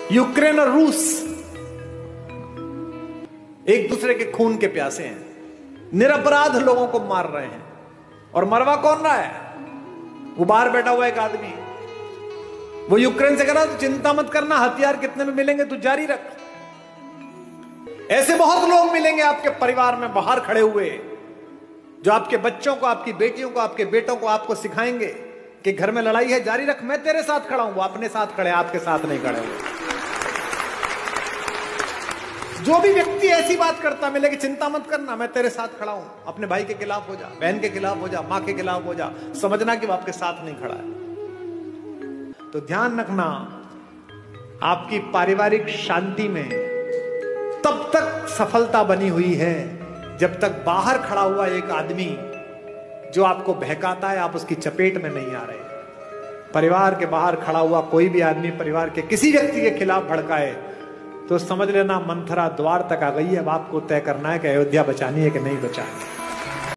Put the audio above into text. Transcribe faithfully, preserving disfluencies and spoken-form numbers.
Ukraine और रूस एक दूसरे के खून के प्यासे हैं, निरपराध लोगों को मार रहे हैं। और मरवा कौन रहा है? वो बाहर बैठा हुआ एक आदमी, वो यूक्रेन से कह रहा, तो चिंता मत करना, हथियार कितने में मिलेंगे तू जारी रख। ऐसे बहुत लोग मिलेंगे आपके परिवार में बाहर खड़े हुए, जो आपके बच्चों को, आपकी बेटियों को, आपके बेटों को आपको सिखाएंगे कि घर में लड़ाई है, जारी रख, मैं तेरे साथ खड़ा हूं। वो अपने साथ खड़े, आपके साथ नहीं खड़े हुए। जो भी व्यक्ति ऐसी बात करता मिले कि चिंता मत करना, मैं तेरे साथ खड़ा हूं, अपने भाई के खिलाफ हो जा, बहन के खिलाफ हो जा, मां के खिलाफ हो जा, समझना कि वो आपके साथ नहीं खड़ा है। तो ध्यान रखना, आपकी पारिवारिक शांति में तब तक सफलता बनी हुई है जब तक बाहर खड़ा हुआ एक आदमी जो आपको बहकाता है, आप उसकी चपेट में नहीं आ रहे। परिवार के बाहर खड़ा हुआ कोई भी आदमी परिवार के किसी व्यक्ति के खिलाफ भड़काए तो समझ लेना मंथरा द्वार तक आ गई है। अब आपको तय करना है कि अयोध्या बचानी है कि नहीं बचानी है।